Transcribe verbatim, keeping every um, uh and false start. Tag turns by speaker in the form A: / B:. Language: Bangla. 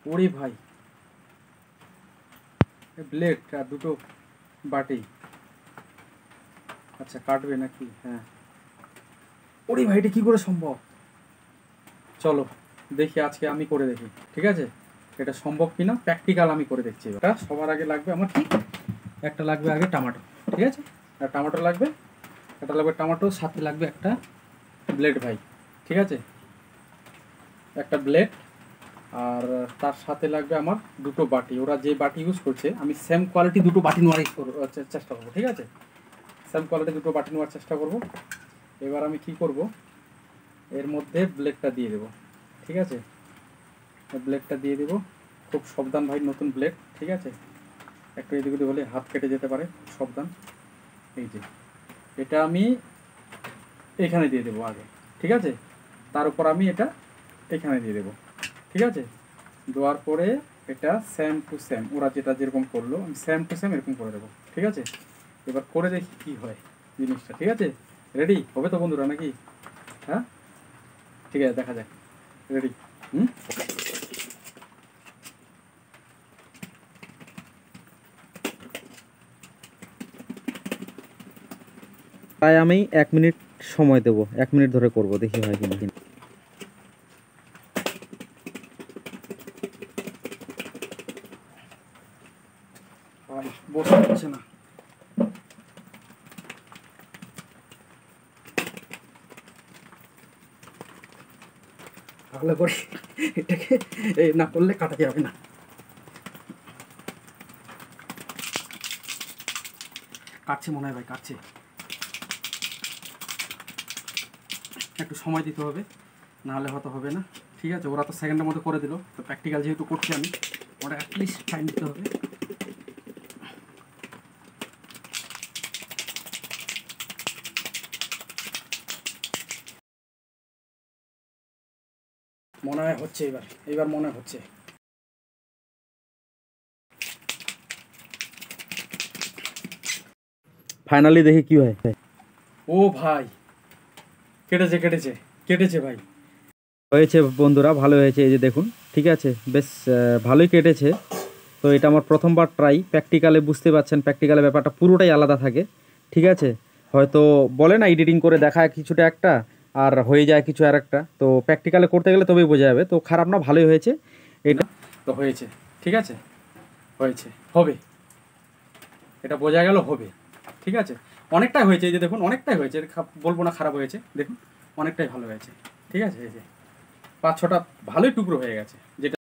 A: ওরে ভাই, ব্লেড আর দুটো বাটি। আচ্ছা কাটবে নাকি? হ্যাঁ। ওরে ভাই, এটা কী করে সম্ভব? চলো দেখি, আজকে আমি করে দেখি, ঠিক আছে? এটা সম্ভব কিনা প্র্যাকটিক্যাল আমি করে দেখছি। এটা সবার আগে লাগবে আমার কি, একটা লাগবে আগে টমেটো, ঠিক আছে? আর টমেটো লাগবে, একটা লাগবে টমেটো, সাথে লাগবে একটা ব্লেড ভাই, ঠিক আছে? একটা ব্লেড, আর তার সাথে লাগবে আমার দুটো বাটি। ওরা যে বাটি ইউজ করছে আমি সেম কোয়ালিটি দুটো বাটি নেওয়ার চেষ্টা করবো, ঠিক আছে? সেম কোয়ালিটি দুটো বাটি নেওয়ার চেষ্টা করব। এবার আমি কি করব, এর মধ্যে ব্লেডটা দিয়ে দেবো, ঠিক আছে? ব্লেডটা দিয়ে দেবো, খুব সাবধান ভাই, নতুন ব্লেড, ঠিক আছে? একটু এদিক ওদিক হলে হাত কেটে যেতে পারে, সাবধান। এই যে এটা আমি এখানে দিয়ে দেবো আগে, ঠিক আছে? তার উপর আমি এটা এখানে দিয়ে দেবো, ঠিক আছে? দেওয়ার পরে এটা সেম টু সেম ওরা যেটা যেরকম করলো আমি সেম টু সেম এরকম করে দেবো, ঠিক আছে? এবার করে দেখি কী হয় জিনিসটা, ঠিক আছে? রেডি হবে তো বন্ধুরা নাকি? হ্যাঁ, ঠিক আছে, দেখা যাক। রেডি? হুম। তাই আমি এক মিনিট সময় দেব, এক মিনিট ধরে করব, দেখি হয় কিনা। বসে হচ্ছে না, ভালো করে এটাকে এই না করলে কাটা যাবে না। কাটছে মনে হয় ভাই, কাটছে। একটু সময় দিতে হবে, নাহলে হয়তো হবে না, ঠিক আছে? ওরা তো সেকেন্ডের মধ্যে করে দিল, তো প্র্যাকটিক্যাল যেহেতু করছি আমি, ওটা অ্যাটলিস্ট টাইম দিতে হবে। মনে হয় হচ্ছে, এবার এবার মনে হচ্ছে। ফাইনালি দেখি কি হয়। ও ভাই, কেটেছে কেটেছে কেটেছে ভাই, হয়েছে বন্ধুরা, ভালো হয়েছে। এই যে দেখুন, ঠিক আছে, বেশ ভালোই কেটেছে। তো এটা আমার প্রথমবার ট্রাই, প্র্যাকটিক্যালে বুঝতে পারছেন, প্র্যাকটিক্যালে ব্যাপারটা পুরোটাই আলাদা থাকে, ঠিক আছে? হয়তো বলে না এডিটিং করে দেখায় কিছুটা একটা, আর হয়ে যায় কিছু আর একটা। তো প্র্যাকটিক্যালে করতে গেলে তবেই বোঝা যাবে। তো খারাপ না, ভালোই হয়েছে এটা। তো হয়েছে, ঠিক আছে, হয়েছে, হবে, এটা বোঝা গেল হবে, ঠিক আছে? অনেকটাই হয়েছে, এই যে দেখুন, অনেকটাই হয়েছে, বলবো না খারাপ হয়েছে, দেখুন অনেকটাই ভালো হয়েছে, ঠিক আছে? এই যে পাঁচ ছটা ভালোই টুকরো হয়ে গেছে, যেটা